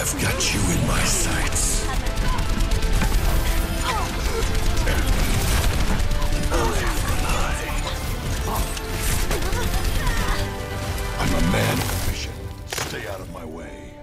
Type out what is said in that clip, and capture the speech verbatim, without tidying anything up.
I've got you in my sights. I'm a man of mission. Stay out of my way.